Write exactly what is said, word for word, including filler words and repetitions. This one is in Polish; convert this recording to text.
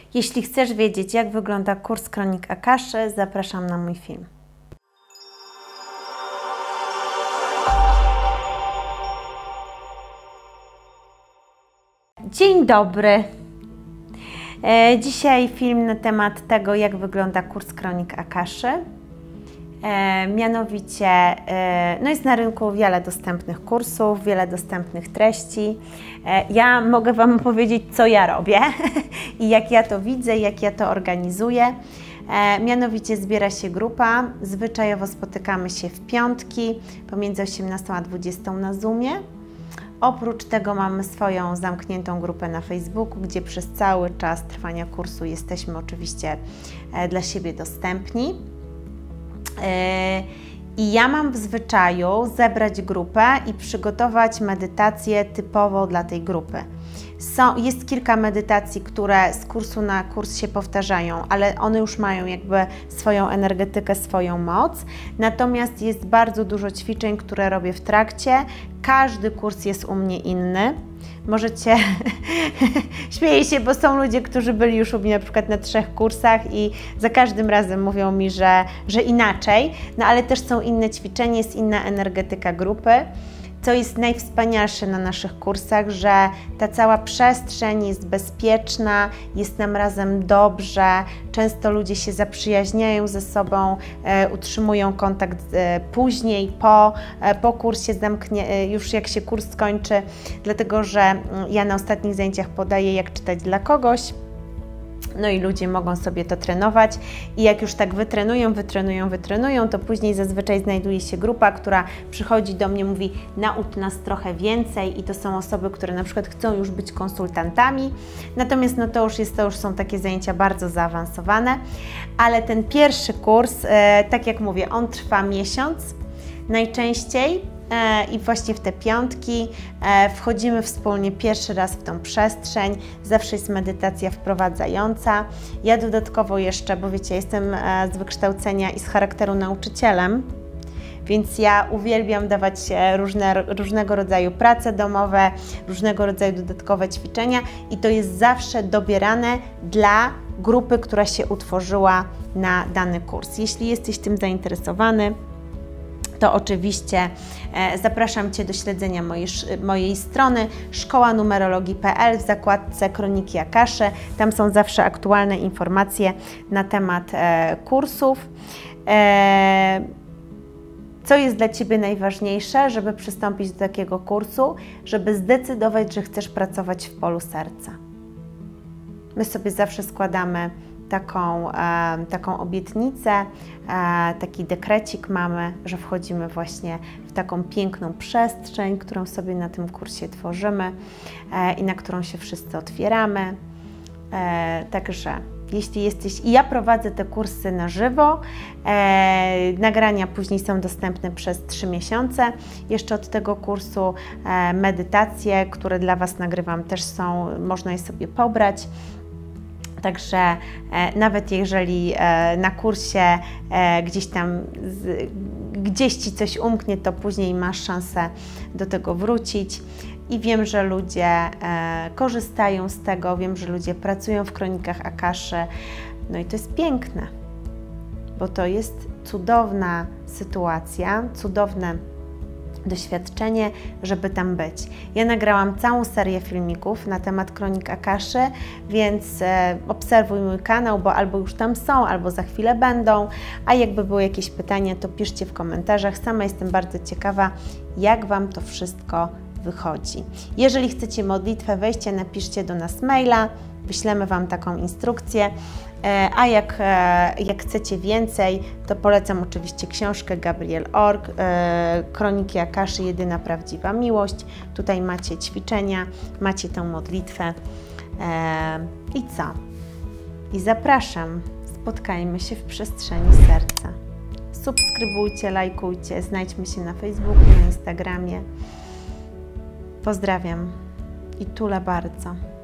Jeśli chcesz wiedzieć, jak wygląda kurs Kronik Akaszy, zapraszam na mój film. Dzień dobry. E, dzisiaj film na temat tego, jak wygląda kurs Kronik Akaszy. E, mianowicie, e, no jest na rynku wiele dostępnych kursów, wiele dostępnych treści. E, ja mogę Wam powiedzieć, co ja robię i jak ja to widzę, jak ja to organizuję. E, mianowicie zbiera się grupa, zwyczajowo spotykamy się w piątki pomiędzy osiemnastą a dwudziestą na Zoomie. Oprócz tego mamy swoją zamkniętą grupę na Facebooku, gdzie przez cały czas trwania kursu jesteśmy oczywiście e, dla siebie dostępni. I ja mam w zwyczaju zebrać grupę i przygotować medytację typowo dla tej grupy. Są, jest kilka medytacji, które z kursu na kurs się powtarzają, ale one już mają jakby swoją energetykę, swoją moc. Natomiast jest bardzo dużo ćwiczeń, które robię w trakcie. Każdy kurs jest u mnie inny. Możecie, śmieję się, bo są ludzie, którzy byli już u mnie na przykład na trzech kursach i za każdym razem mówią mi, że, że inaczej, no ale też są inne ćwiczenia, jest inna energetyka grupy. Co jest najwspanialsze na naszych kursach, że ta cała przestrzeń jest bezpieczna, jest nam razem dobrze, często ludzie się zaprzyjaźniają ze sobą, e, utrzymują kontakt e, później, po, e, po kursie zamknie, e, już jak się kurs skończy, dlatego że ja na ostatnich zajęciach podaję, jak czytać dla kogoś. No i ludzie mogą sobie to trenować i jak już tak wytrenują, wytrenują, wytrenują, to później zazwyczaj znajduje się grupa, która przychodzi do mnie, mówi: naucz nas trochę więcej, i to są osoby, które na przykład chcą już być konsultantami, natomiast no to już jest, to już są takie zajęcia bardzo zaawansowane, ale ten pierwszy kurs, e, tak jak mówię, on trwa miesiąc najczęściej. I właśnie w te piątki wchodzimy wspólnie pierwszy raz w tą przestrzeń, zawsze jest medytacja wprowadzająca. Ja dodatkowo jeszcze, bo wiecie, jestem z wykształcenia i z charakteru nauczycielem, więc ja uwielbiam dawać różne, różnego rodzaju prace domowe, różnego rodzaju dodatkowe ćwiczenia i to jest zawsze dobierane dla grupy, która się utworzyła na dany kurs. Jeśli jesteś tym zainteresowany, to oczywiście e, zapraszam Cię do śledzenia mojej, mojej strony szkoła numerologii kropka p l w zakładce Kroniki Akaszy. Tam są zawsze aktualne informacje na temat e, kursów. E, co jest dla Ciebie najważniejsze, żeby przystąpić do takiego kursu? Żeby zdecydować, że chcesz pracować w polu serca. My sobie zawsze składamy Taką, e, taką obietnicę, e, taki dekrecik mamy, że wchodzimy właśnie w taką piękną przestrzeń, którą sobie na tym kursie tworzymy e, i na którą się wszyscy otwieramy. E, także jeśli jesteś... I ja prowadzę te kursy na żywo, e, nagrania później są dostępne przez trzy miesiące. Jeszcze od tego kursu e, medytacje, które dla Was nagrywam, też są, można je sobie pobrać. Także e, nawet jeżeli e, na kursie e, gdzieś tam z, gdzieś Ci coś umknie, to później masz szansę do tego wrócić. I wiem, że ludzie e, korzystają z tego, wiem, że ludzie pracują w Kronikach Akaszy. No i to jest piękne, bo to jest cudowna sytuacja, cudowne doświadczenie, żeby tam być. Ja nagrałam całą serię filmików na temat Kronik Akaszy, więc e, obserwuj mój kanał, bo albo już tam są, albo za chwilę będą, a jakby były jakieś pytania, to piszcie w komentarzach. Sama jestem bardzo ciekawa, jak Wam to wszystko wychodzi. Jeżeli chcecie modlitwę, weźcie, napiszcie do nas maila, wyślemy Wam taką instrukcję. A jak, jak chcecie więcej, to polecam oczywiście książkę Gabriel kropka org, Kroniki Akaszy, jedyna prawdziwa miłość. Tutaj macie ćwiczenia, macie tę modlitwę. I co? I zapraszam, spotkajmy się w przestrzeni serca. Subskrybujcie, lajkujcie, znajdźmy się na Facebooku, na Instagramie. Pozdrawiam i tulę bardzo.